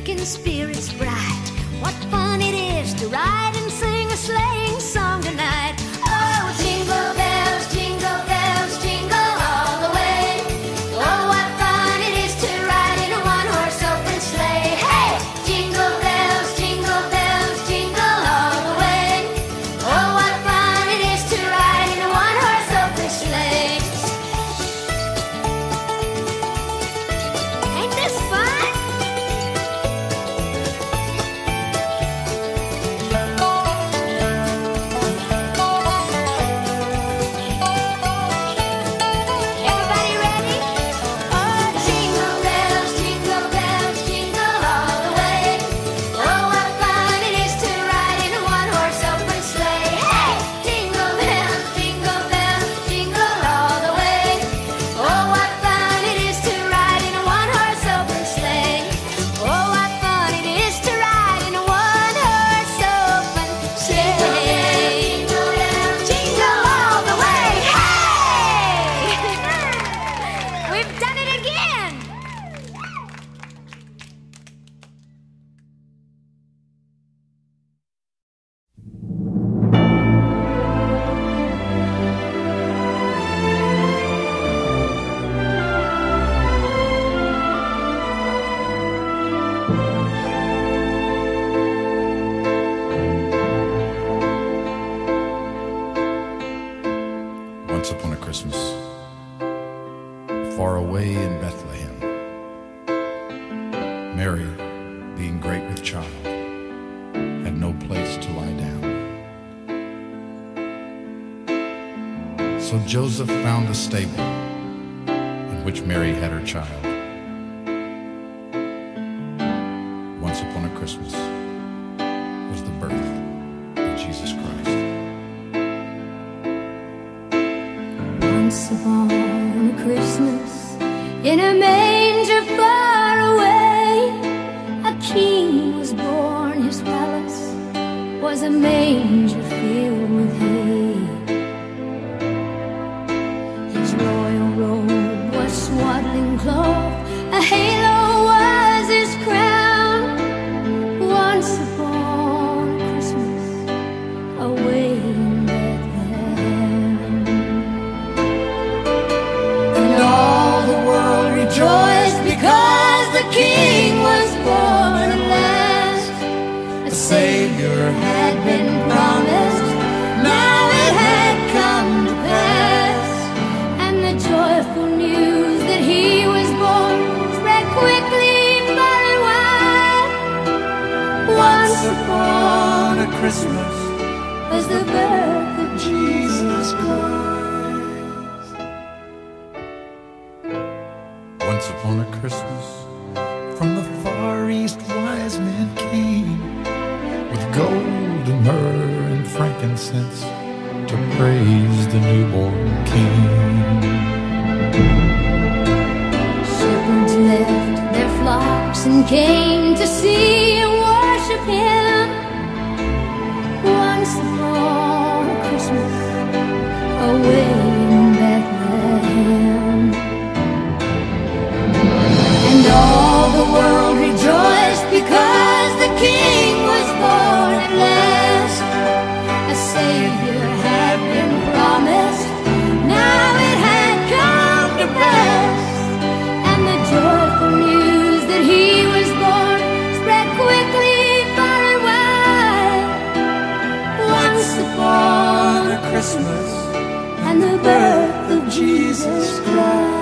making spirits bright. What fun it is to ride and sing a sleighing song tonight. Oh, jingle bells, jingle all the way. Oh, what fun it is to ride in a one-horse open sleigh. Hey! Jingle bells, jingle all the way. Oh, what fun it is to ride in a one-horse open sleigh. Ain't this fun? Everybody ready? Oh, jingle bells, jingle all the way. Oh, what fun it is to ride in a one-horse open sleigh. Hey! Jingle bells, jingle all the way. Oh, what fun it is to ride in a one-horse open sleigh. Oh, what fun it is to ride in a one-horse open sleigh. Jingle all the way. Hey! We've done it again. Once upon a Christmas, far away in Bethlehem, Mary, being great with child, had no place to lie down. So Joseph found a stable in which Mary had her child. Once upon a Christmas was the birth of Jesus Christ. Once upon a Christmas, in a manger far away, a king was born. His palace was a manger filled with hay. His royal robe was swaddling cloth, a halo was his crown. Once upon a Christmas, away in Bethlehem. And all the world rejoiced because the King was born at last. A Savior had been promised, now it had come to pass. And the joyful news that he was born spread quickly far and wide. Once upon a Christmas Was the birth of Jesus Christ. Once upon a Christmas, From the far east wise men came, with gold and myrrh and frankincense, to praise the newborn King. Shepherds left their flocks and came to see and worship him. Once upon a Christmas, away in Bethlehem. and all the world rejoiced because the King was born at last. A Savior had been promised, now it had come to pass. And the joyful news that he was born spread quickly far and wide. Once upon a Christmas, And the birth of Jesus Christ.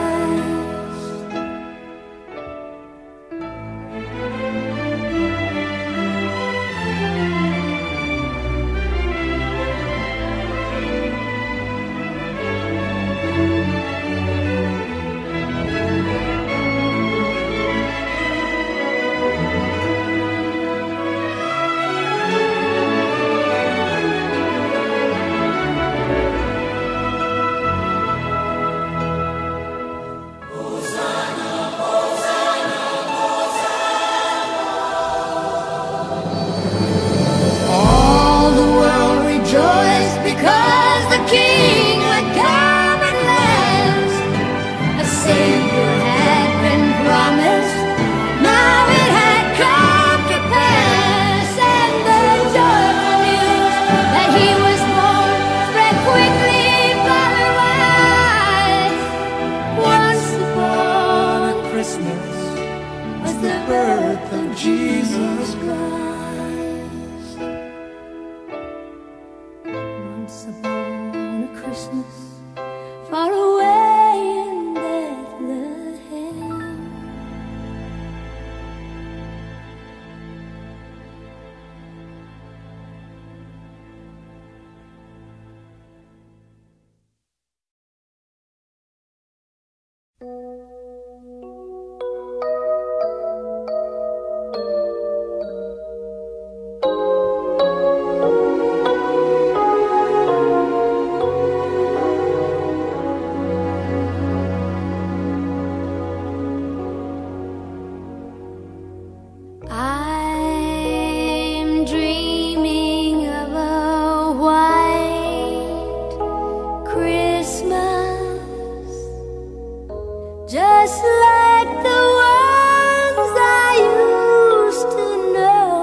just like the ones I used to know,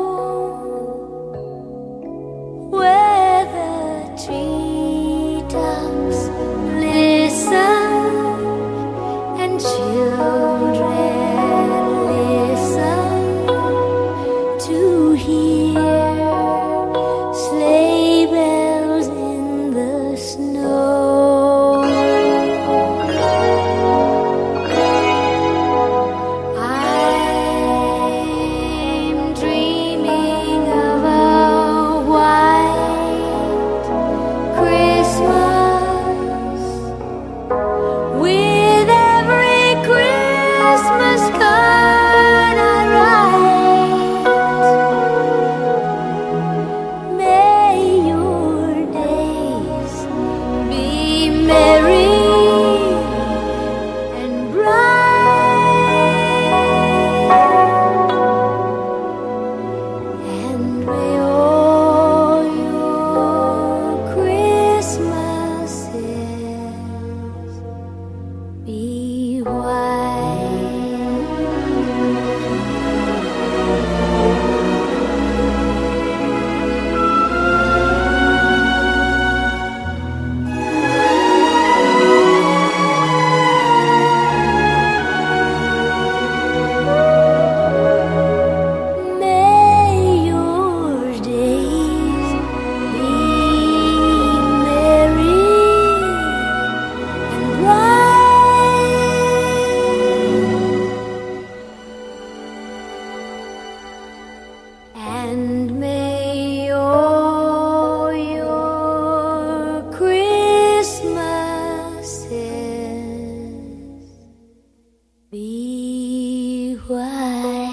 where the treetops glisten and children listen to hear sleigh bells in the snow. I'm dreaming of a white Christmas, with every Christmas card I write. May your days be merry and bright, and may all your Christmases be white. May your days be merry and bright, and may all your Christmases be white.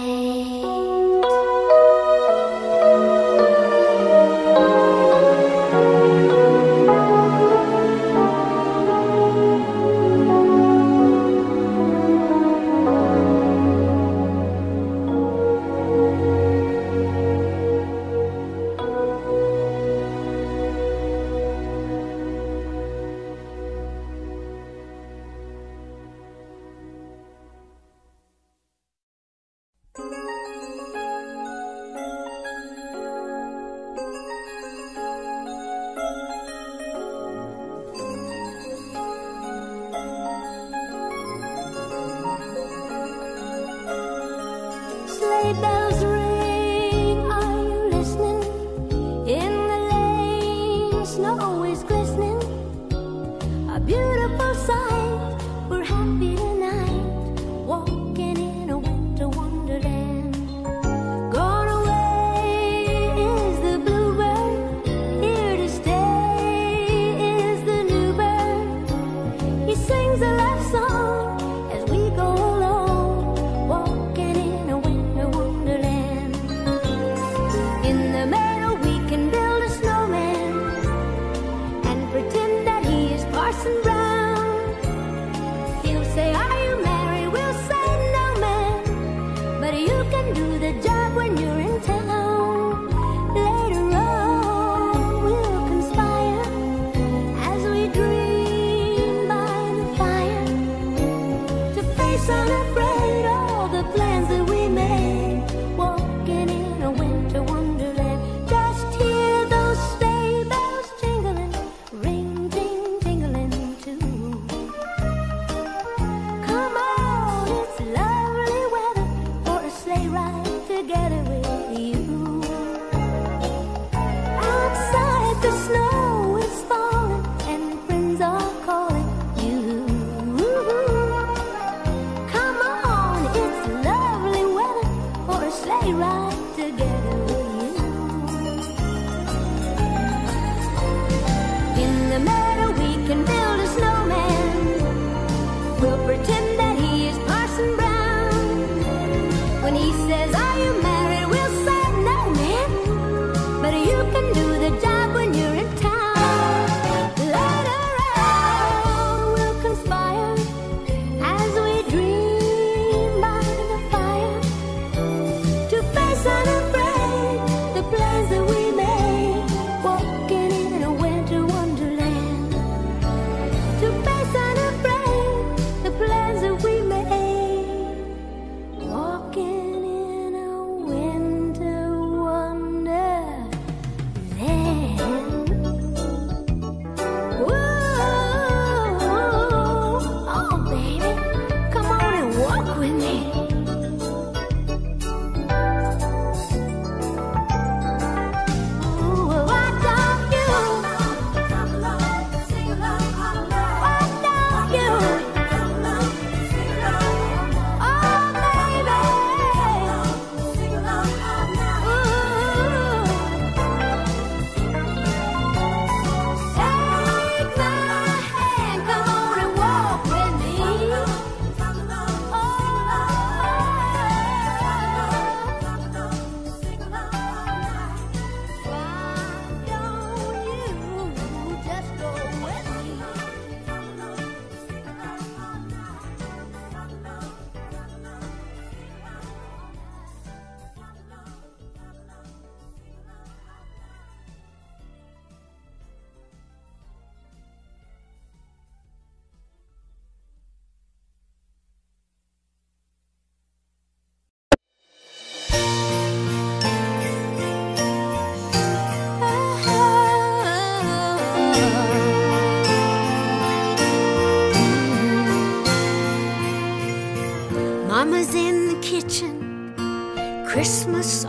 Sleigh bells ring, are you listening? In the lane, snow is glistening. A beautiful sight, we're happy tonight, walking in a winter wonderland. Gone away is the bluebird, here to stay is the new bird. He sings a love song as we go along, walking in a winter wonderland. In the meadow we can build a snowman and pretend that he is Parson Brown. He'll say,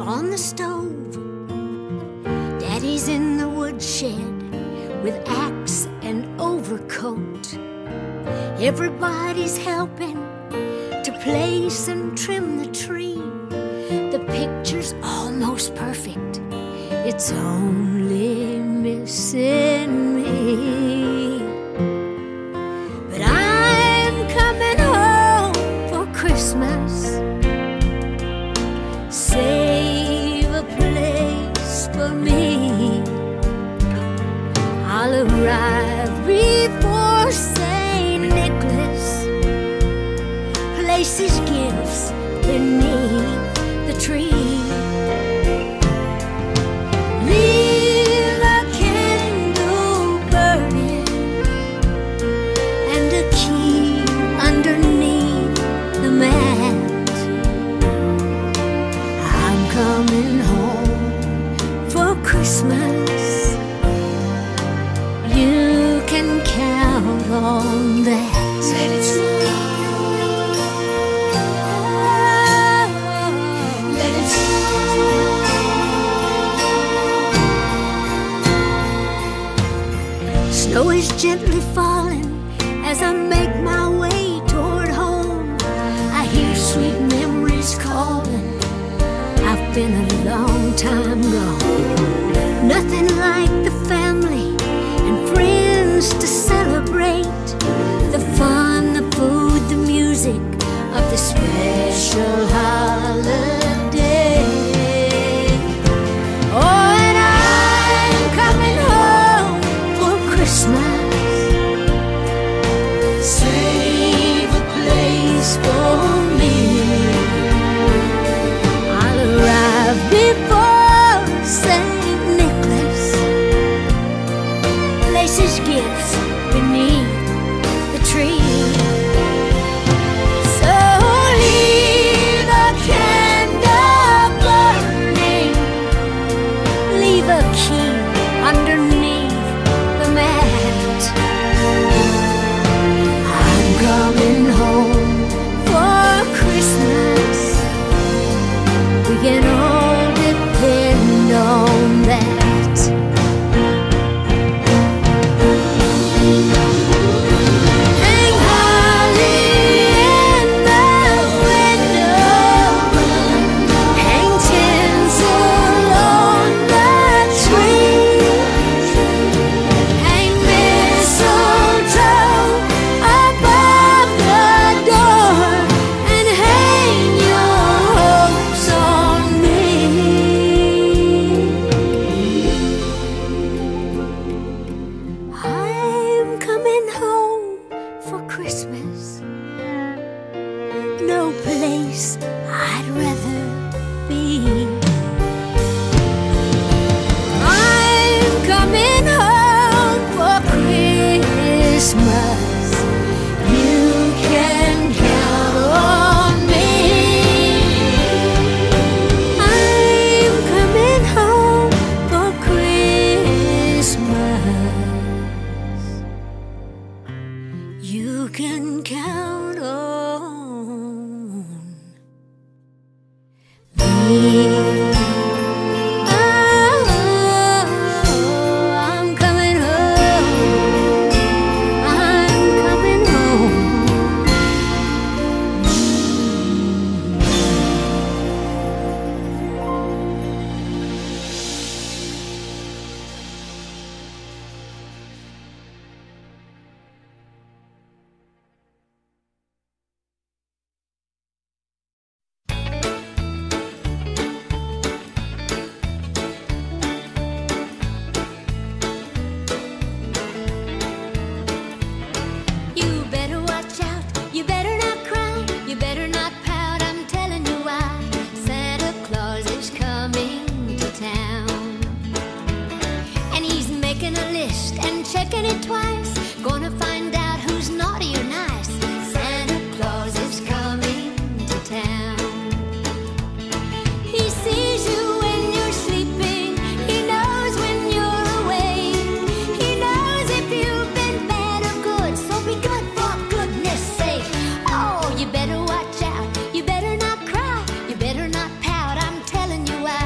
on the stove. Daddy's in the woodshed with axe and overcoat. Everybody's helping to place and trim the tree. The picture's almost perfect. It's only missing me. But I'm coming home for Christmas. Save a place for me. I'll arrive before St. Nicholas. Place his gifts beneath the tree. Leave a candle burning and a key underneath the mat. I'm coming home for Christmas. You can count on that. Let it snow. Let it snow. Snow is gently falling as I make my way toward home. I hear sweet memories calling. I've been a long time gone. Nothing like the family and friends to celebrate. The fun, the food, the music of the special holiday. Oh, and I'm coming home for Christmas. Save a place for me. I'll arrive before St. Nicholas. Place his gifts beneath the tree. So leave a candle burning. Leave a key underneath the mat. I'm coming home for Christmas. We can all depend on that. Hang holly in the window. Hang tinsel on the tree. Hang mistletoe above the door. And hang your hopes on me. I'm coming home for Christmas. No place I'd rather be. I'm coming home for Christmas. You can count on me. I'm coming home for Christmas. You can count on me. Oh, I'm coming home. I'm coming home. You better watch out, you better not cry, you better not pout, I'm telling you why. Santa Claus is coming to town. And he's making a list and checking it twice. Gonna find out who's naughty or nice. Santa Claus is coming to town. He sees you when you're sleeping. He knows when you're awake. He knows if you've been bad or good. So be good for goodness sake. Oh, you better watch out. You better not cry. You better not pout. I'm telling you why.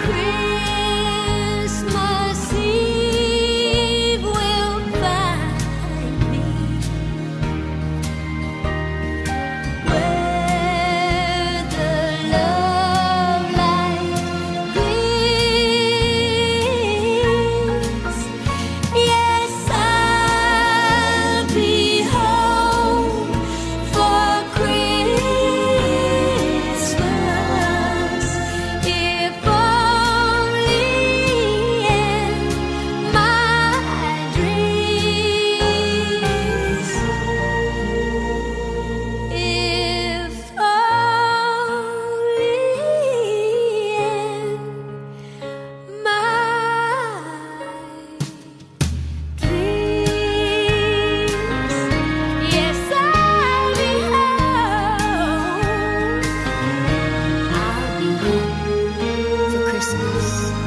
Christmas Eve will find me where the love light gleams. Yes, I'll be home for Christmas, if only in my dreams. If only in my dreams. Yes, I'll be home. I'll be home for Christmas.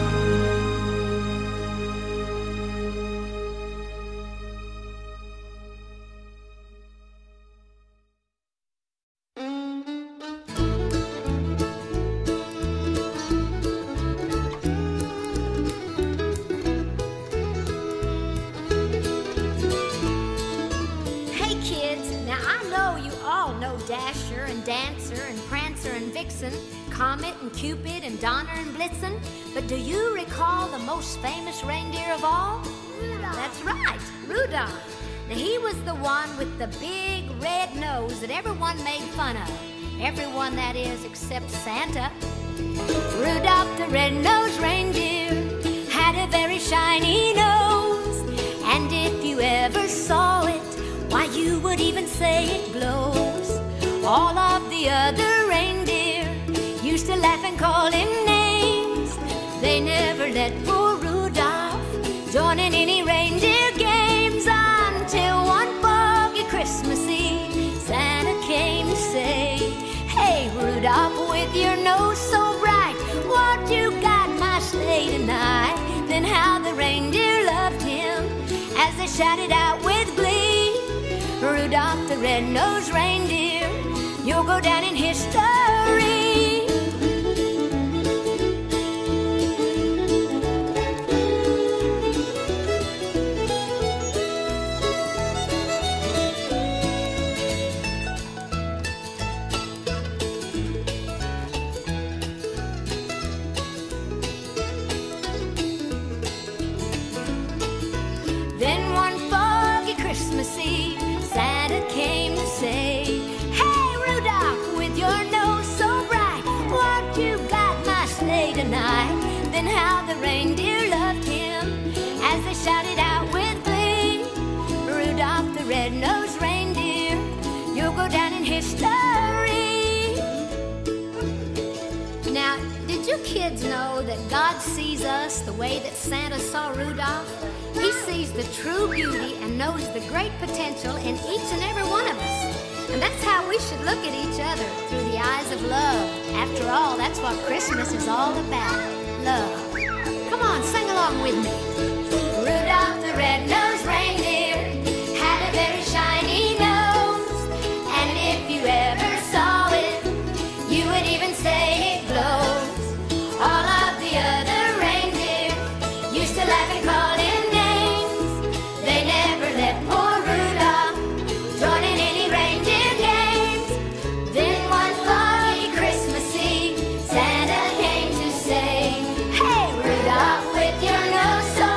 Hey kids, now I know you all know Dasher and Dancer and Prancer and Vixen, Comet and Cupid and Donner and Blitzen, but do you recall the most famous reindeer of all? Rudolph. That's right, Rudolph. Now he was the one with the big red nose that everyone made fun of. Everyone, that is, except Santa. Rudolph the red-nosed reindeer had a very shiny nose, and if you ever saw it, why, you would even say it glows. All of the other reindeer used to laugh and call him names. They never let poor Rudolph join in any reindeer games, until one foggy Christmas Eve, Santa came to say, "Hey Rudolph, with your nose so bright, what you got my sleigh tonight?" Then how the reindeer loved him as they shouted out with glee, "Rudolph the red-nosed reindeer, you'll go down in history." Then one foggy Christmas Eve, Santa came to say, "Hey Rudolph, with your nose so bright, what you got my sleigh tonight?" Then how the reindeer loved him as they shouted out with glee, "Rudolph the red-nosed reindeer, you'll go down in history." Now, did you kids know that God sees us the way that Santa saw Rudolph? He sees the true beauty and knows the great potential in each and every one of us. And that's how we should look at each other, through the eyes of love. After all, that's what Christmas is all about, love. Come on, sing along with me. Rudolph the red-nosed reindeer had a very shiny nose, and if you ever saw it, you would even say it glows. All of the other reindeer used to laugh and call him names. They never let poor Rudolph join in any reindeer games. Then one foggy Christmas Eve, Santa came to say, "Hey Rudolph, with your nose so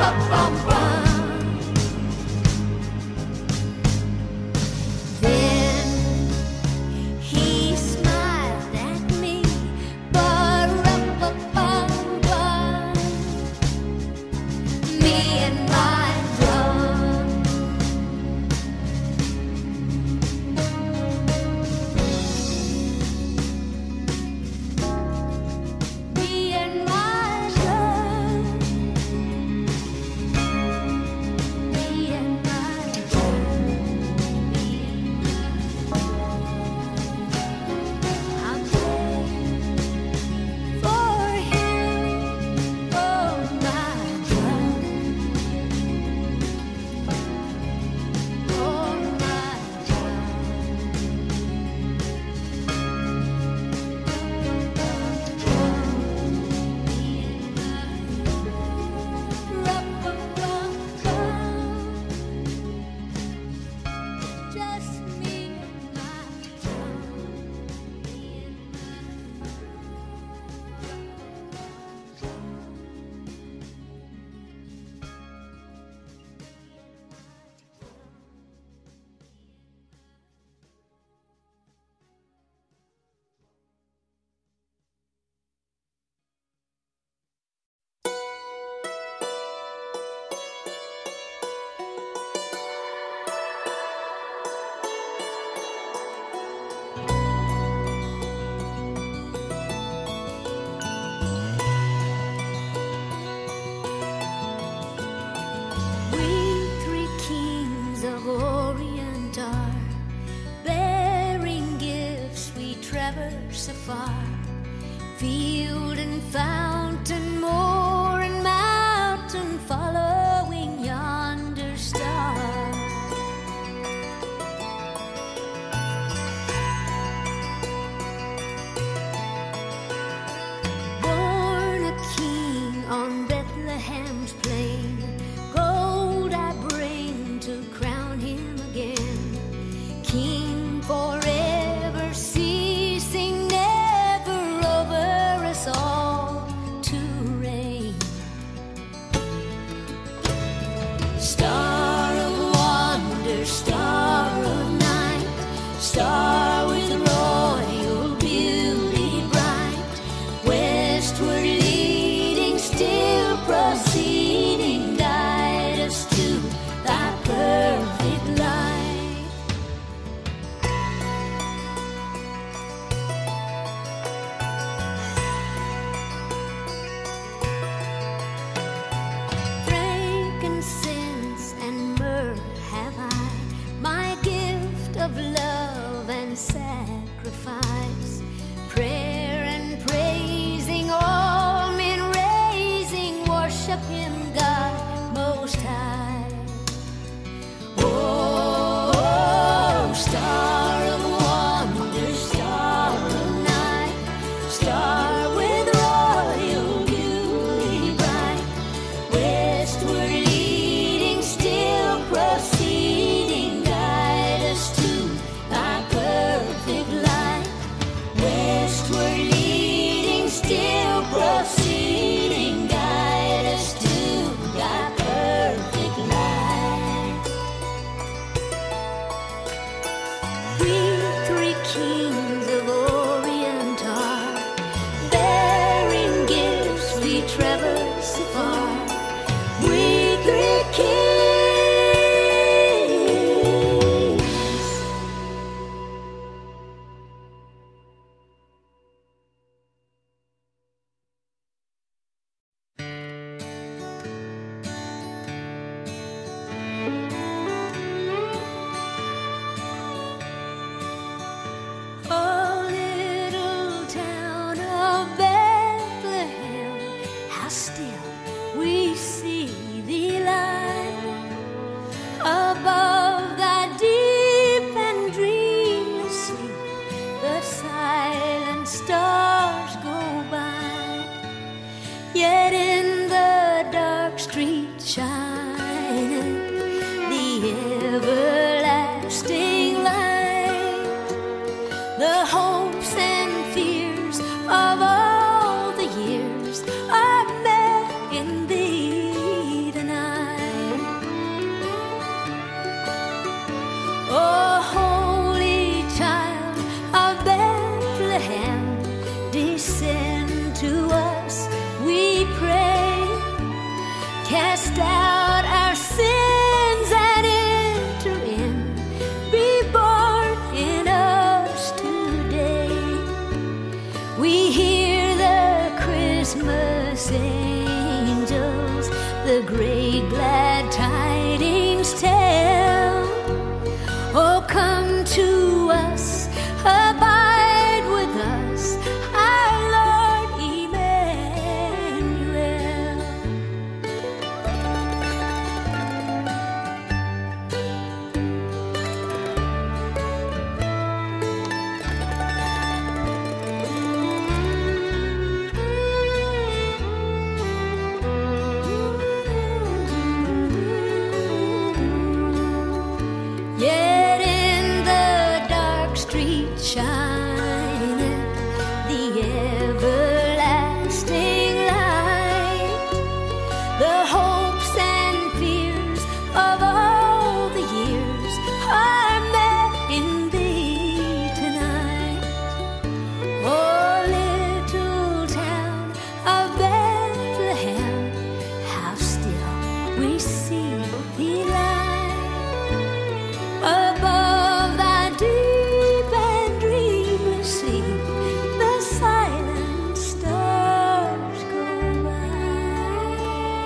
So far, field and fountain, moor and mountain, following yonder star. Born a king on Bethlehem's plain, gold I bring to crown him again, king forever, ceasing never over us all to reign. Star of wonder, star of night, star with royal beauty bright, westward leading, still proceeding, guide us to thy perfect light. Frankincense and myrrh have I, my gift of love and sacrifice, prayer and praising, all men raising, worship him, God most high. Oh, star of wonder, star of night, star with royal beauty bright, westward leading, still proceeding, guide us to thy perfect light. Westward leading, still proceeding, guide us to thy perfect sleepy lie above thy deep and dreamless sleep. The silent stars go by.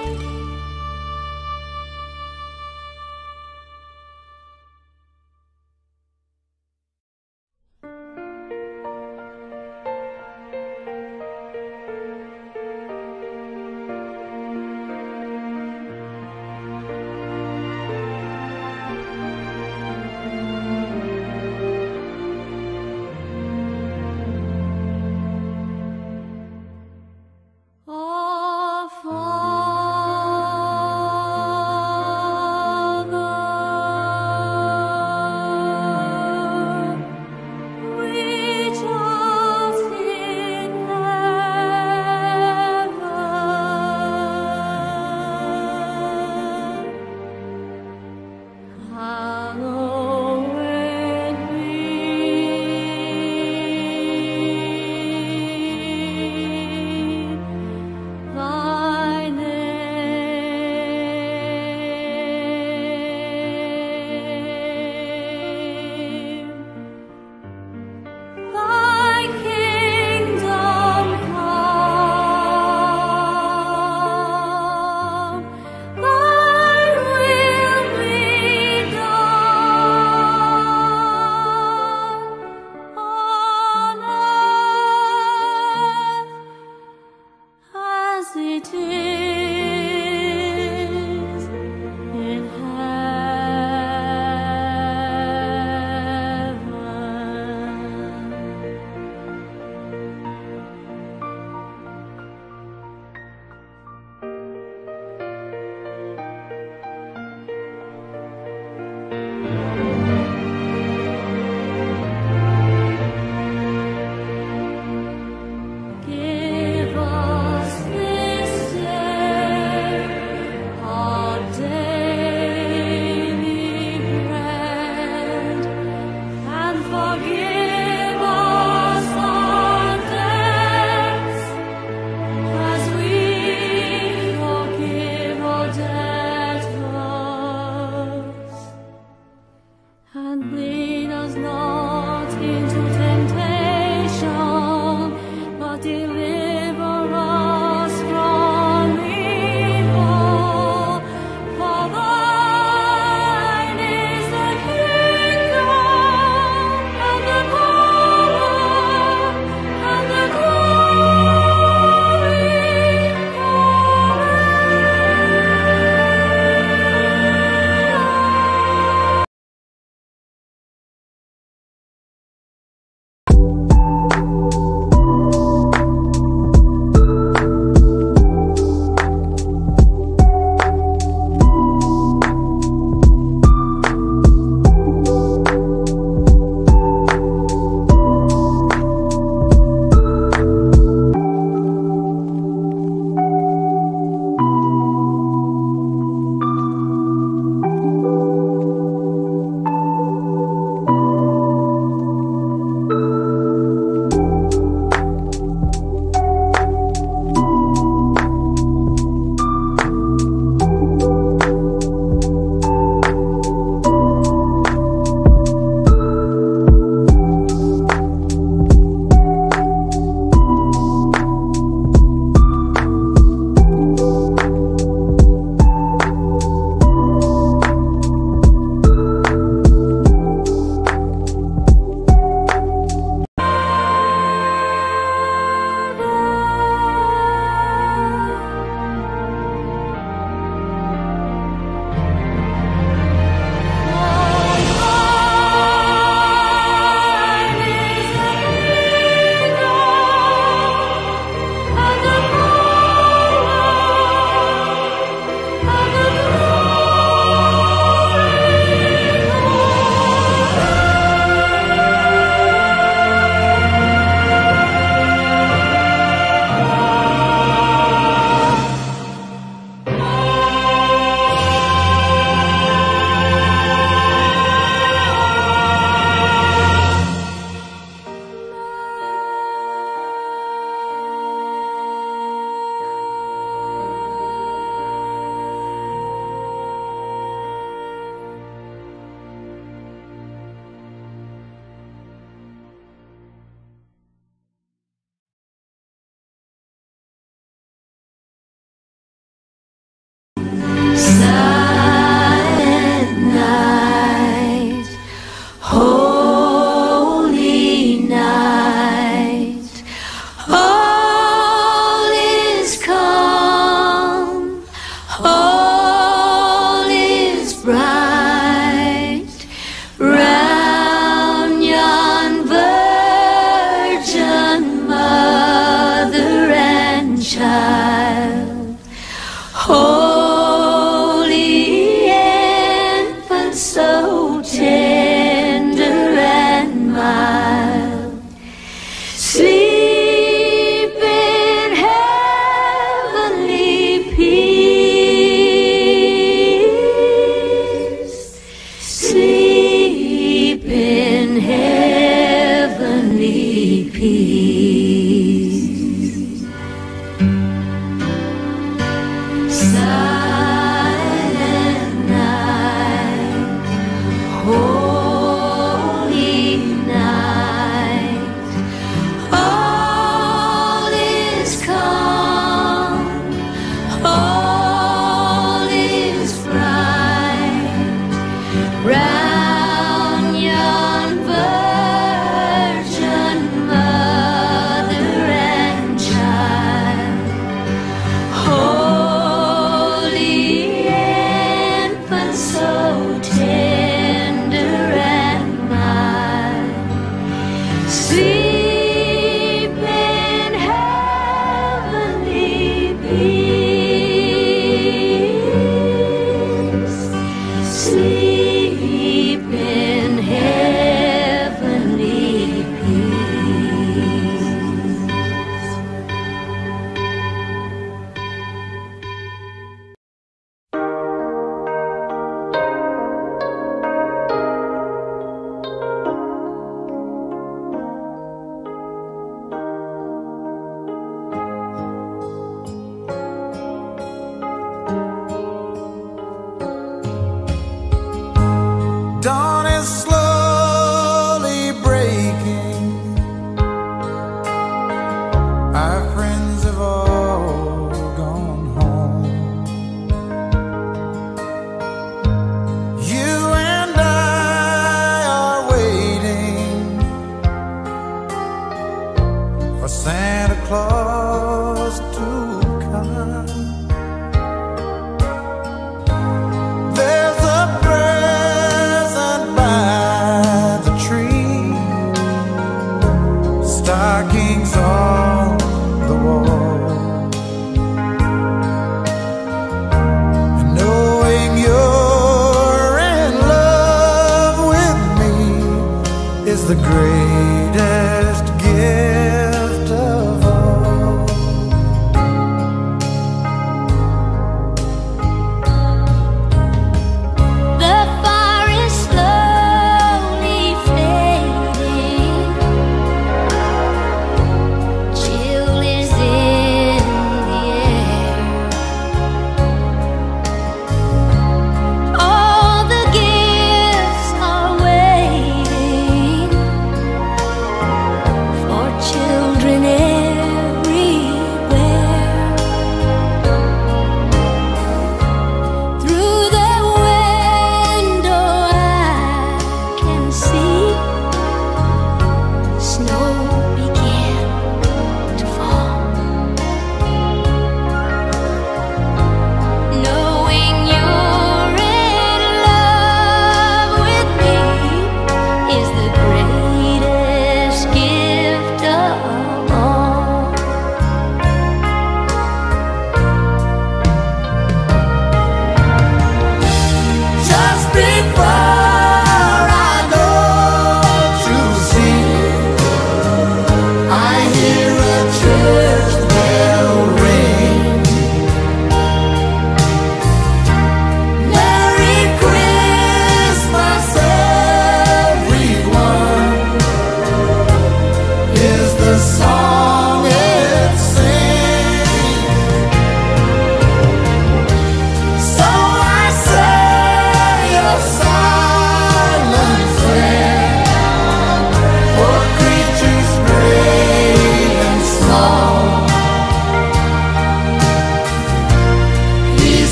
peace. Silent night, holy night, all is calm, all is bright, round yon virgin mother and child, holy infant, so tender and mild, sleep in heavenly peace, sleep in heavenly peace. Dawn is slowly breaking. Our friends have all gone home. You and I are waiting for Santa Claus to come. There's a present by the tree, stockings on the wall, and knowing you're in love with me is the greatest gift of all. The fire is slowly fading, chill is in the air. All the gifts are waiting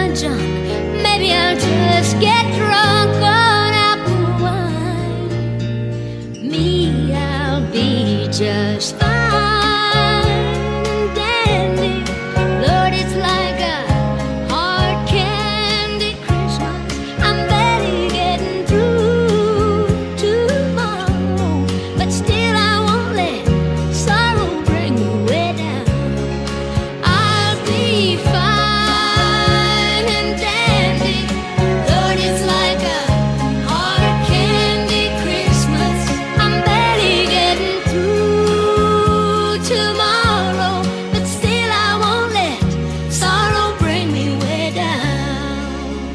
my junk. Maybe I'll just get drunk on apple wine. Me, I'll be just fine and dandy. Lord, it's like a hard candy Christmas. I'm barely getting through tomorrow, but still I won't let sorrow bring me way down. I'll be fine and dandy. Lord, it's like a hard candy Christmas. I'm barely getting through tomorrow, but still I won't let sorrow bring me way down.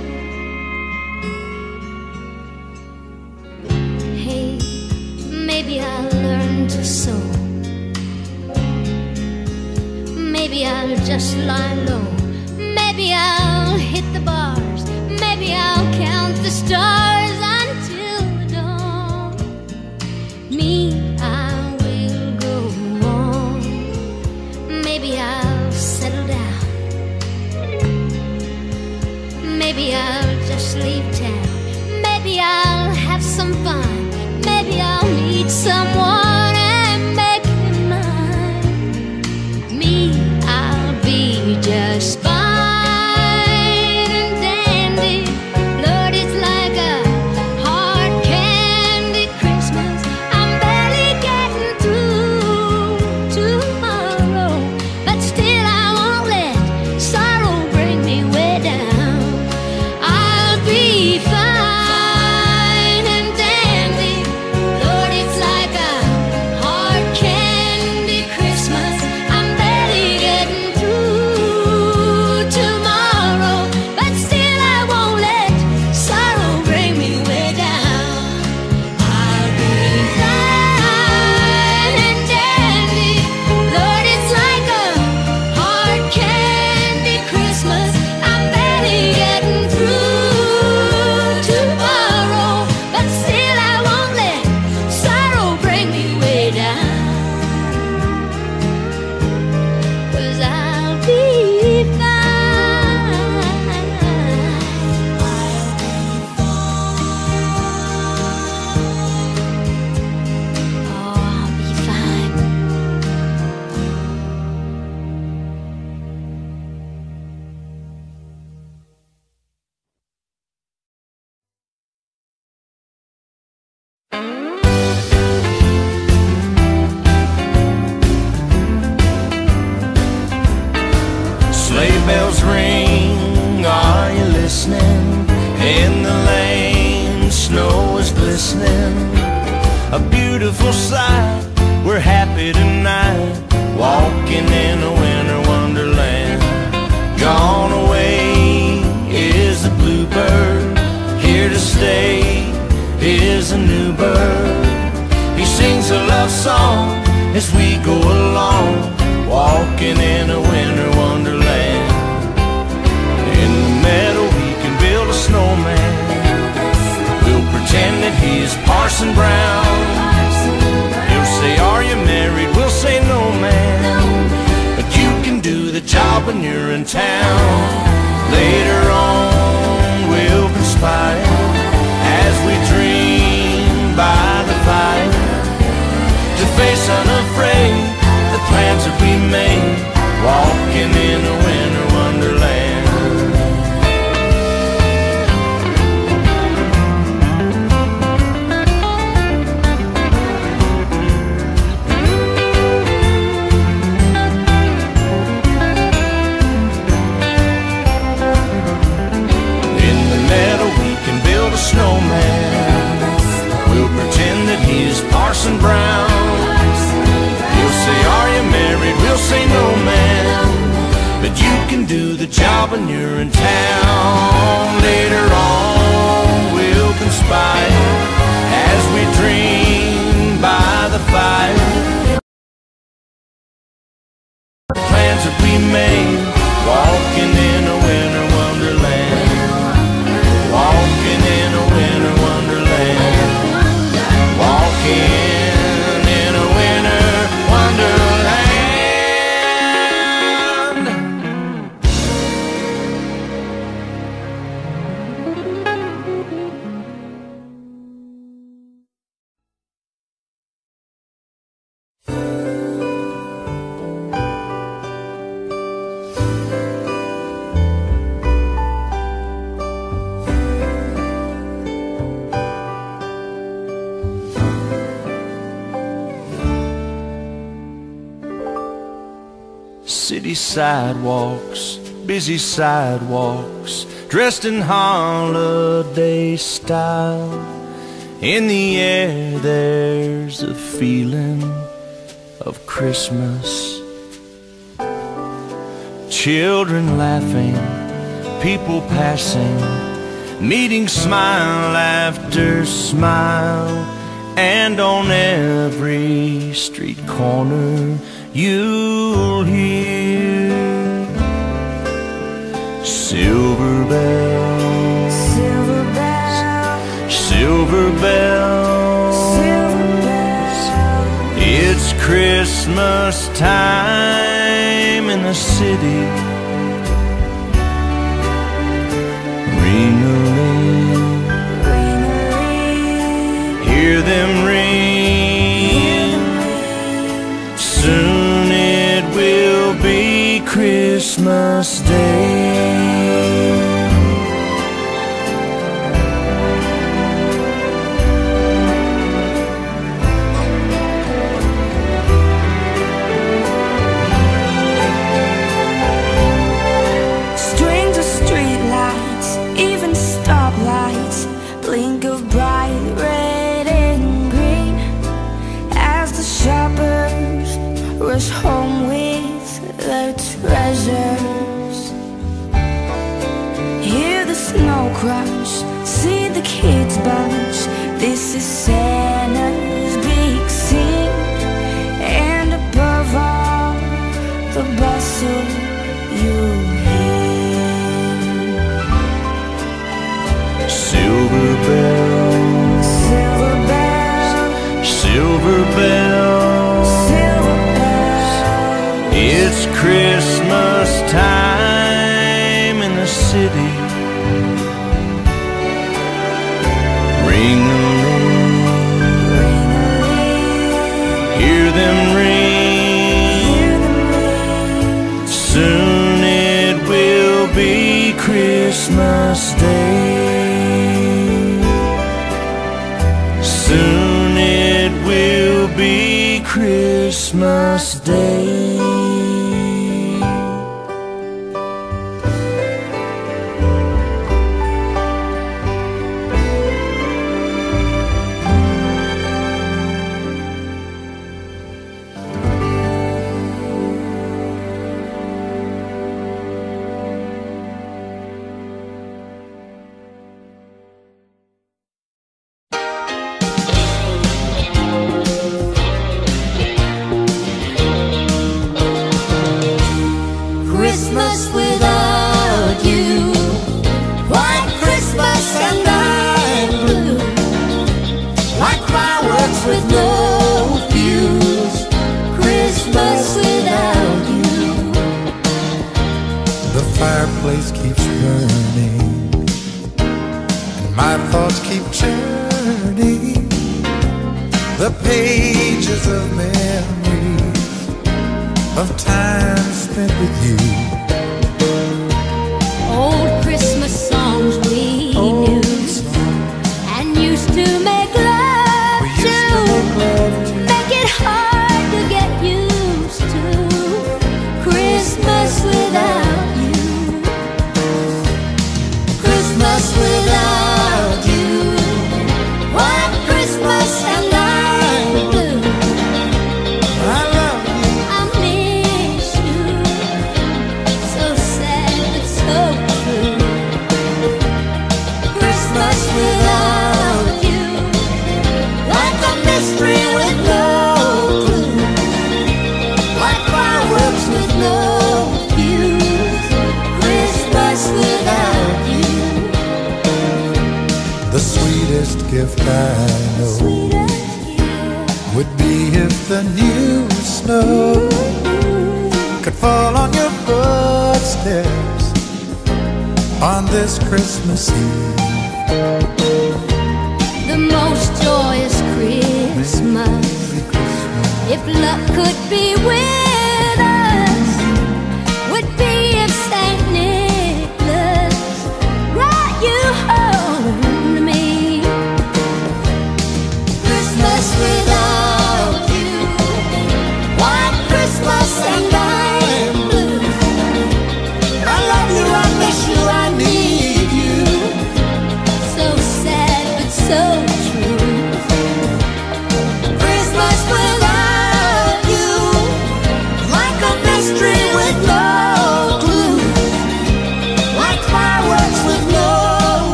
Hey, maybe I'll learn to sew. Maybe I'll just lie low. Maybe I'll hit the bars. Maybe I'll count the stars until the dawn. Me, I will go on. Maybe I'll settle down. Maybe I'll just leave town. Maybe I'll have some fun. Maybe I'll meet someone and make him mine. Me, I'll be just fine and dandy. Lord, it's like a hard candy Christmas. I'm barely getting through tomorrow, but still I won't let sorrow bring me way down. I'll be fine and dandy. Lord, it's like a hard candy Christmas. I'm barely getting through tomorrow, but still I won't let sorrow bring me way down. I'll be fine and dandy. Lord, it's like a hard candy Christmas. I'm barely getting through tomorrow, but still I won't let sorrow bring me way down. 'Cause I'll be fine. Oh, I'll be fine. Sleigh bells ring, are you listening? In the lane, snow is glistening. A beautiful sight, we're happy tonight, walking in a winter wonderland. Gone away is the bluebird, here to stay is a new bird. He sings a love song as we go along, walking in a winter wonderland. In the meadow we can build a snowman. We'll pretend that he's Parson Brown. He'll say, are you married? We'll say, no, man. But you can do the job when you're in town. Later on we'll conspire as we dream by the fire, to face unafraid the plans that we made, walking in a winter wonderland. In the meadow we can build a snowman. We'll pretend that he's Parson Brown. He'll say, are you married? We'll say, no, man. But you can do the job when you're in town. Later on we'll conspire as we dream by the fire, plans that we made, walking in a winter wonderland. Walking in a winter wonderland. Walking in a winter wonderland. city sidewalks, busy sidewalks, dressed in holiday style. In the air there's a feeling of Christmas. Children laughing, people passing, meeting smile after smile. And on every street corner you'll hear silver bells, silver bells, silver bells, silver bells. It's Christmas time in the city. Ring-a-ling, ring-a-ling, hear them ring. Soon it will be Christmas Day. Strings of streetlights, even stoplights, blink of bright red and green as the shoppers rush home with their treasures. Hear the snow crash, see the kids bunch. This is Santa's big scene, and above all the bustle you hear Silver bells, silver bells, silver bells, silver bells. it's Christmas time in the city. Ring-a-ling, hear them ring. Soon it will be Christmas Day. Soon it will be Christmas Day. Christmas without you, White Christmas and I'm blue, like fireworks with no fuse. Christmas without you. The fireplace keeps burning, and my thoughts keep churning. The pages of memories of time spent with you. Old Christmas songs we knew and used to make love We used to make love to. make it hard to get used to. Christmas without you. Christmas without you. White Christmas and I'm blue. I love you. I miss you. So sad but so true. Christmas without you, like a mystery with no clue, like fireworks with no fuse. Christmas without you. The sweetest gift I know Sweetest gift. would be if the new snow could fall on your footsteps on this Christmas Eve. The most joyous Christmas, Merry Christmas. if luck could be with us, would be if Saint Nicholas brought you home to me. Christmas without you, White Christmas and I'm blue,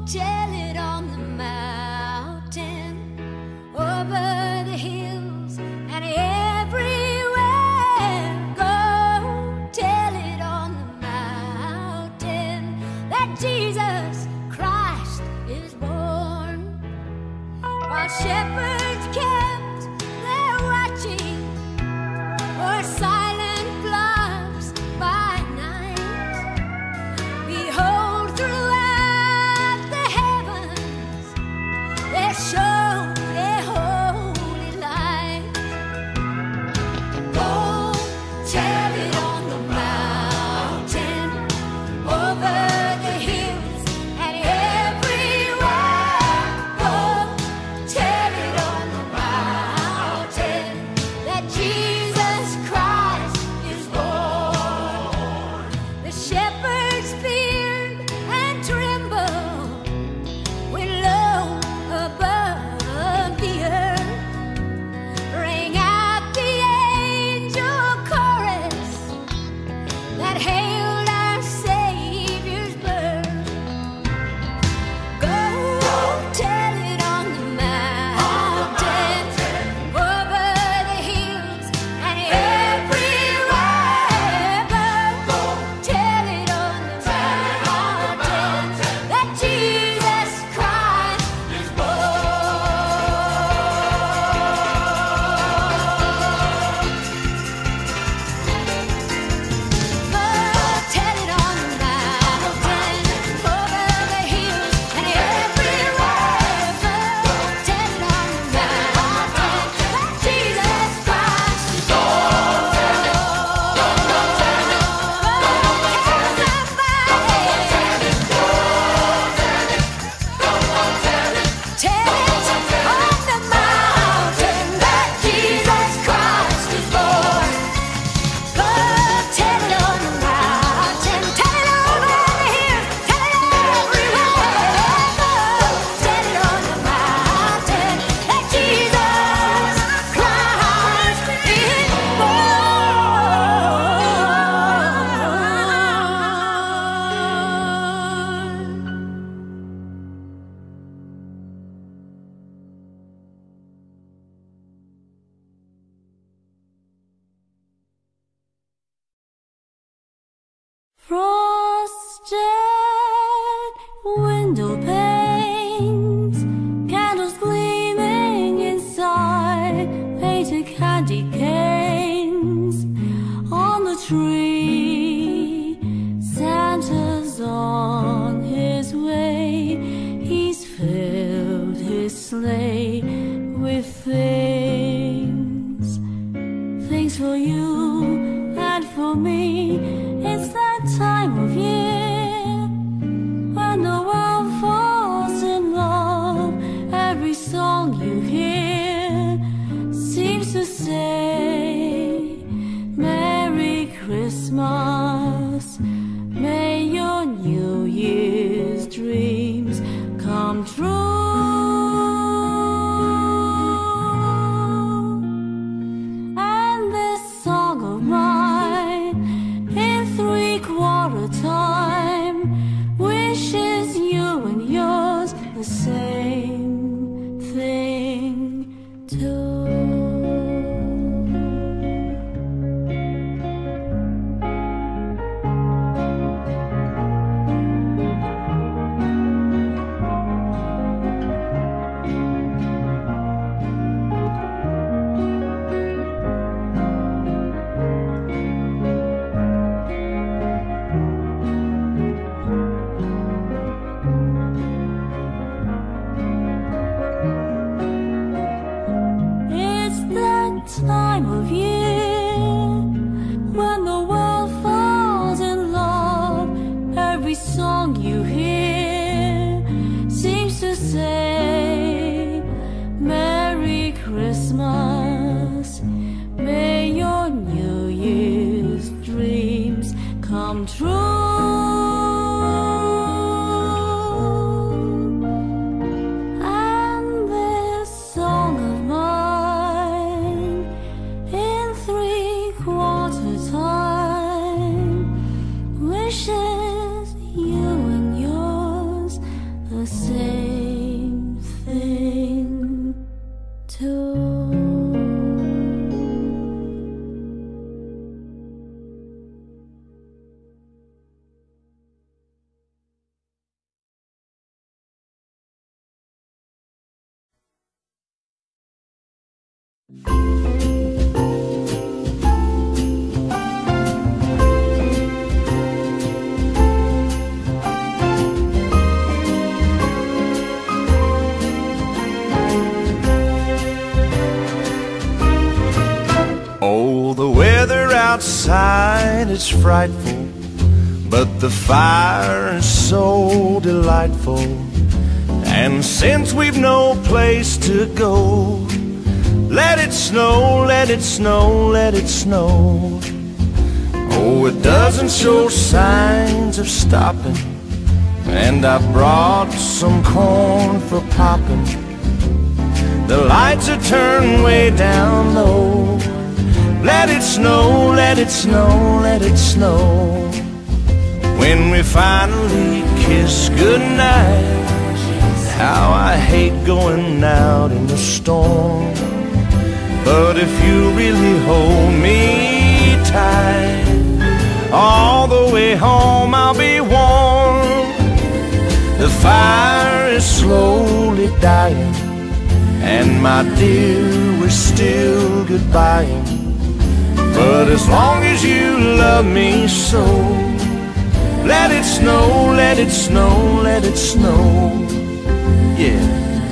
tell it on the mountain, over the hills and everywhere. Go tell it on the mountain that Jesus Christ is born. While shepherds kept their watching o'er silent flocks by night, behold, throughout the heavens there shone a holy light. Go tell it on the mountain, over the hills and everywhere. Go tell it on the mountain that Jesus Christ is born. The shepherds feared and trembled when low above the earth rang out the angel chorus that hailed our Savior's birth. Go tell it on the mountain, over the hills and everywhere. Go tell it on the mountain that Jesus Christ is tell it on the mountain, over the hills and everywhere. Tell it on the mountain that Jesus Christ is born. Tell it on the mountain that Jesus Christ is born. Go tell it on the mountain, tell it over the hills, tell it everywhere. Go tell it on the mountain that Jesus Christ is born. Frosted window panes, candles gleaming inside, painted candy canes on the tree. Santa's on his way, he's filled his sleigh with things. Things for you and for me. It's that time of year when the world falls in love. Every song you hear seems to say, Merry Christmas. May your New Year's dreams come true. And this song of mine, in three-quarter time, wishes you and yours the same thing too. It's that time of year when the world falls in love. Every song you hear seems to say, Merry Christmas. May your New Year's dreams come true. And this song of mine, in three-quarter time, wishes you and yours the same. outside, it's frightful, but the fire is so delightful. And since we've no place to go, let it snow, let it snow, let it snow. Oh, it doesn't show signs of stopping, and I brought some corn for popping. The lights are turned way down low. Let it snow, let it snow, let it snow. When we finally kiss goodnight, how I hate going out in the storm. But if you really hold me tight, all the way home I'll be warm. The fire is slowly dying, and my dear, we're still goodbying. But as long as you love me so, let it snow, let it snow, let it snow. Yeah.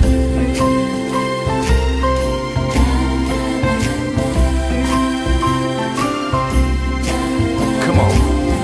Come on.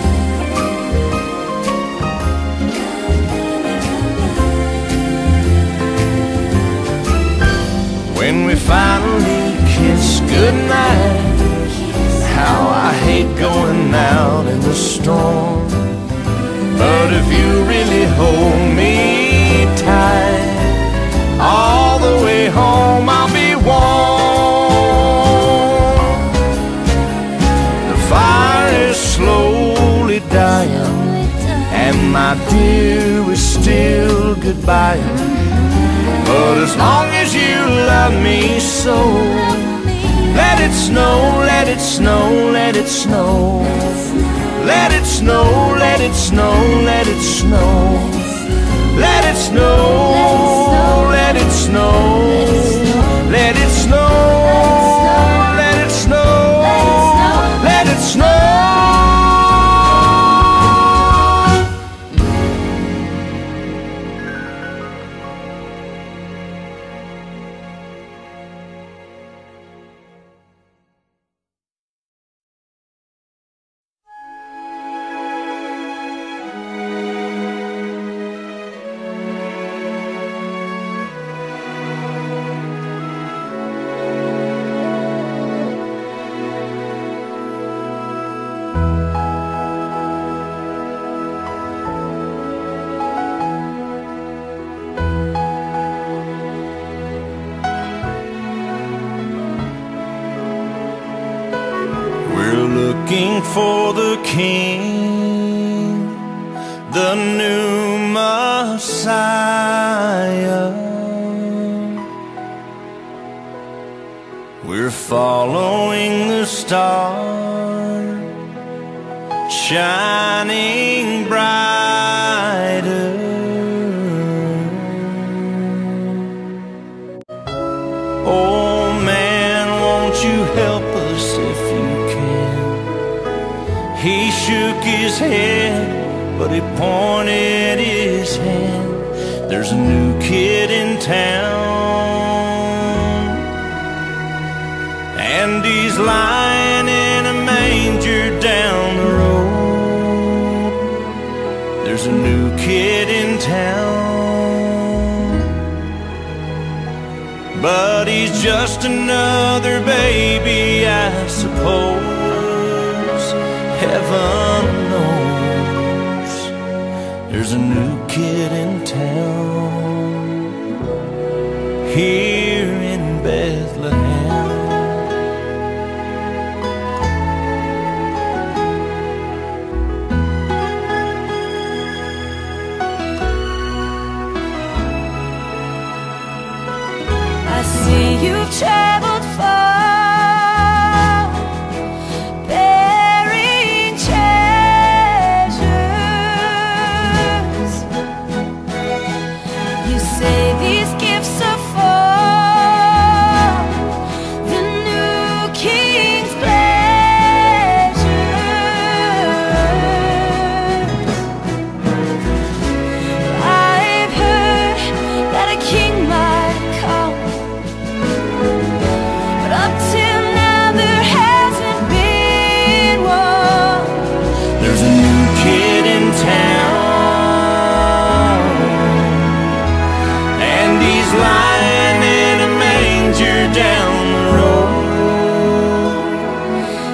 When we finally kiss goodnight, how I hate going out in the storm. But if you really hold me tight, all the way home I'll be warm. The fire is slowly dying, and my dear, we're still goodbying. But as long as you love me so, let it snow, let it snow, let it snow. Let it snow, let it snow, let it snow. Let it snow, let it snow. Let it snow, let it snow, let it snow. Looking for the King, the new Messiah. We're following the star, shining brighter. Oh man, won't you help us if you can? He shook his head, but he pointed his hand. There's a new kid in town, and he's lying in a manger down the road. There's a new kid in town, but he's just another baby, I suppose. Heaven knows there's a new kid in town here in Bethlehem. I see you've traveled far, Say these gifts are for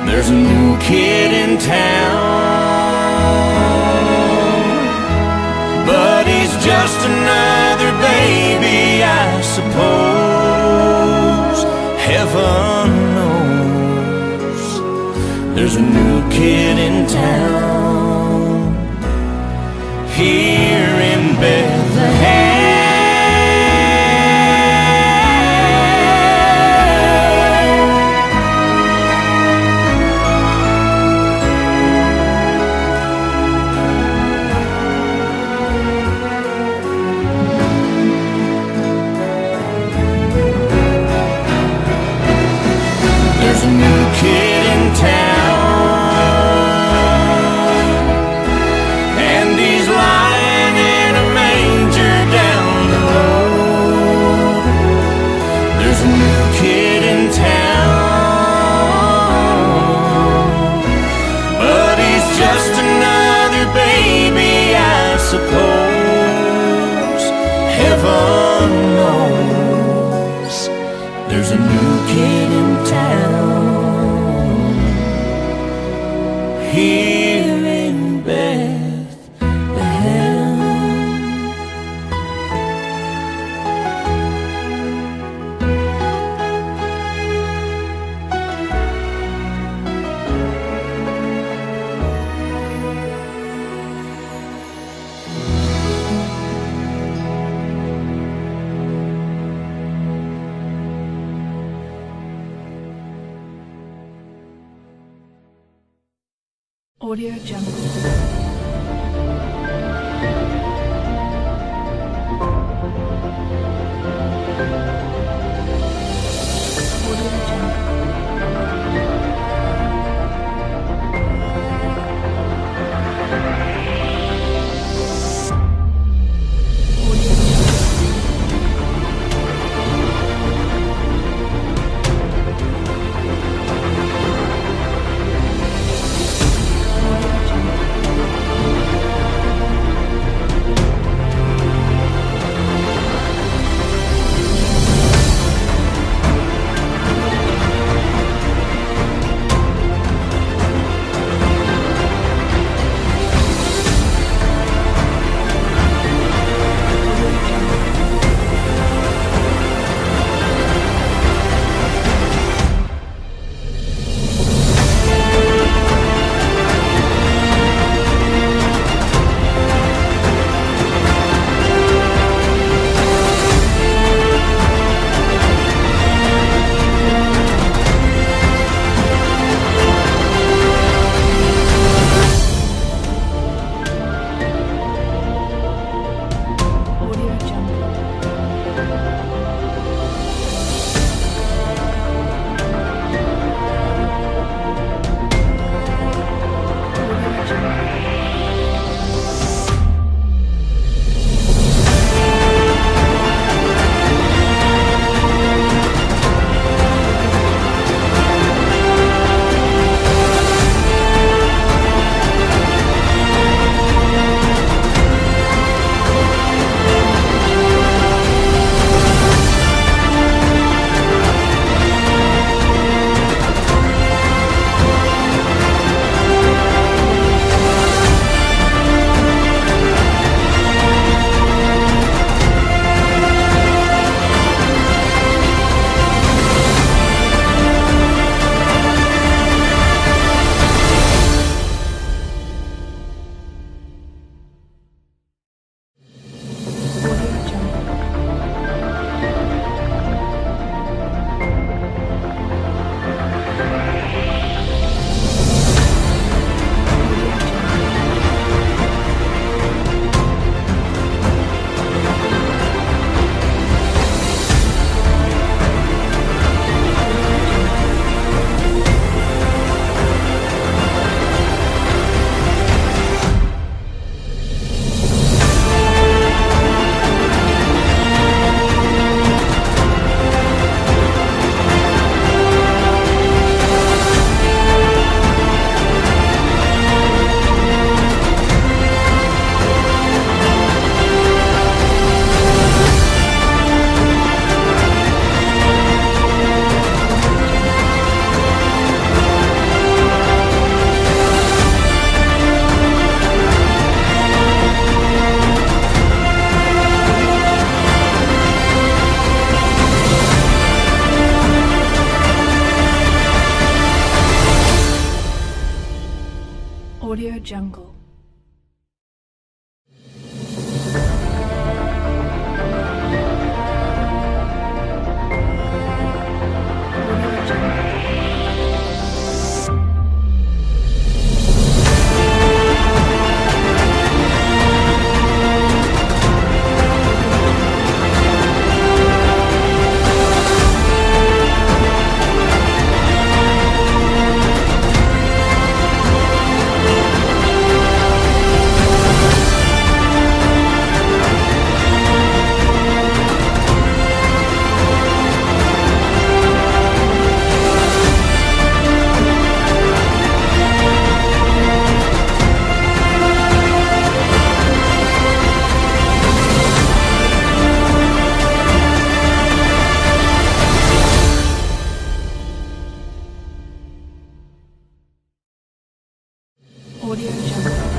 There's a new kid in town, but he's just another baby, I suppose. Heaven knows there's a new kid in town here in Bethlehem. There's a new kid in town, and he's lying in a manger down the road. There's a new kid in town, but he's just another baby, I suppose. Heaven knows there's a new kid in town here in Bethlehem. Audio Jungle. Audio Jungle. Audio Jungle. Audio Jungle.